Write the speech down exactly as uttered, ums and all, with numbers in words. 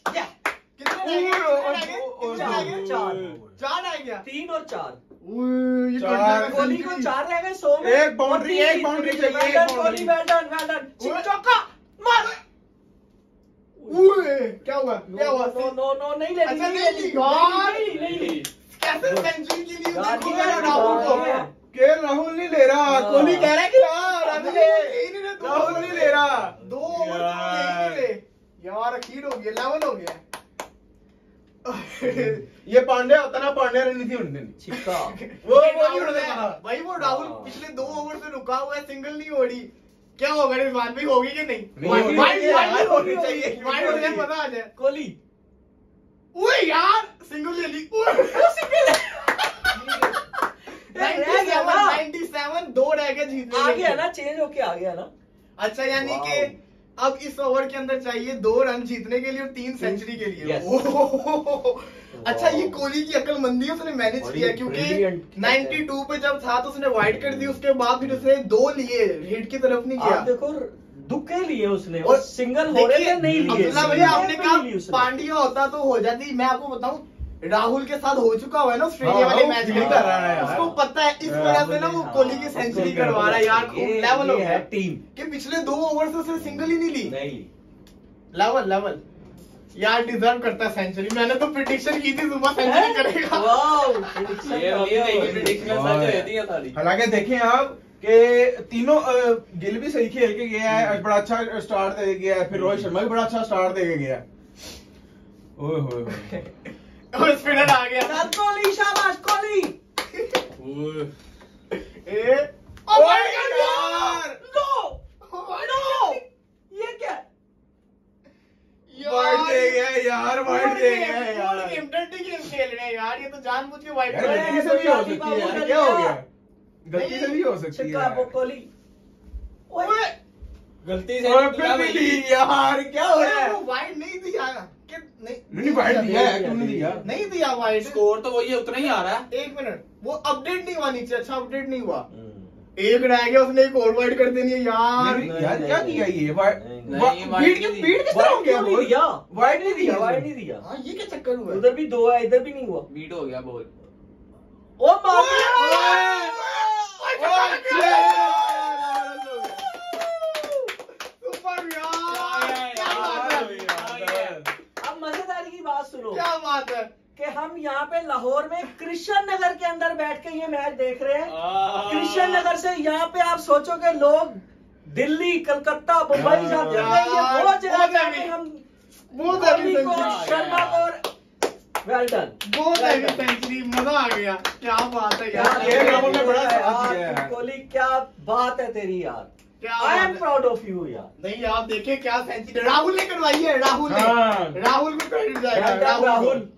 चार रह गया, तीन और चार, कोहली को चार रह गए, सौ में एक बाउंड्री, एक बाउंड्री चाहिए, Kohli well done, well done, चौका मार। क्या हुआ क्या हुआ? नो नो नो नहीं ले, अच्छा नहीं ली नहीं, कैसे सेंचुरी के लिए राहुल के राहुल नहीं ले रहा, कोहली कह रहा है कि हाँ राहुल नहीं ले रहा, दो ओवर यार अखीर हो गया, लेवल हो गया। ये पांड्या होता ना, पांड्या रन थी उनने छिक्का वो वो नहीं उन्होंने कहा भाई, वो राहुल पिछले दो ओवर से रुका हुआ है, सिंगल नहीं हो रही। क्या होगा रिजवान भी होगी कि नहीं? वाइड होनी चाहिए, वाइड होने पता आ जाए। कोहली ओए यार सिंगल ले ली, सिंगल रह गया ना, सत्तानवे दो रह गए जीतने, आ गया ना, चेंज होके आ गया ना। अच्छा यानी कि अब इस ओवर के अंदर चाहिए दो रन जीतने के लिए और तीन सेंचुरी के लिए। अच्छा ये कोहली की अक्लमंदी उसने मैनेज किया, क्योंकि बानवे पे जब था तो उसने वाइड कर दी, उसके बाद फिर उसने दो लिए, हिट की तरफ नहीं किया। देखो दुक्के लिए उसने, और सिंगल हो रहे थे नहीं लिए। भैया आपने कहा पांड्या होता तो हो जाती। मैं आपको बताऊं राहुल के साथ हो चुका हुआ है ना ऑस्ट्रेलिया वाले मैच में, कर रहा है उसको पता है, इस वजह से ना वो कोहली की सेंचुरी करवा रहा है यार। लेवल हो गया टीम कि पिछले दो ओवर से उसने सिंगल ही नहीं ली। नहीं लेवल लेवल यार, डिजर्व करता है सेंचुरी। मैंने तो प्रेडिक्शन की थी सुबह सेंचुरी करेगा। हालांकि देखें आप कि तीनों गिल भी सही खेल के गया है, बड़ा अच्छा स्टार्ट दे गया है, फिर रोहित शर्मा भी बड़ा अच्छा स्टार्ट दे के गया। ओए होए और स्पिनर आ गया, कोहली शाबाश कोहली। ए ओ माय गॉड यार, नो नो ये क्या वाइड दे गया यार, वाइड दे गया यार, इंटरटी गेम खेल रहे हैं यार, ये तो जानबूझ के वाइड कर रहे हैं। गलती से भी हो सकती है यार, क्या हो गया? गलती से भी हो सकती है कोहली, ओए गलती से यार, क्या हो रहा है? वाइड नहीं दिया, नहीं नहीं वाइड दिया है, तुमने दिया नहीं दिया वाइड। स्कोर तो वही है, उतना ही आ रहा है। एक मिनट, वो अपडेट नहीं हुआ नीचे, अच्छा अपडेट नहीं हुआ, एक रह गया, उसने एक और वाइड कर देनी है यार। यार क्या किया ये? बीट किस तरह हो गया? वाइड नहीं दिया, वाइड नहीं दिया। हाँ ये क्या चक्कर हुआ? उधर भी दो है, इधर भी नहीं हुआ, बीट हो गया बॉल। ओ मार सुनो क्या बात है कि हम यहाँ पे लाहौर में कृष्ण नगर के अंदर बैठ के ये मैच देख रहे हैं। कृष्ण नगर से यहाँ पे आप सोचो कि लोग दिल्ली, कलकत्ता, मुंबई जाते हैं, ये वो जगह पे हम कोहली को, शर्मा को, वेल डन, बहुत है सेंचुरी, मजा आ गया। क्या बात है यार, कोहली क्या बात है तेरी यार, क्या I am proud of you यार। नहीं आप देखिए क्या सेंचुरी राहुल ने करवाई है, राहुल ने, राहुल को क्रेडिट जाएगा। राहुल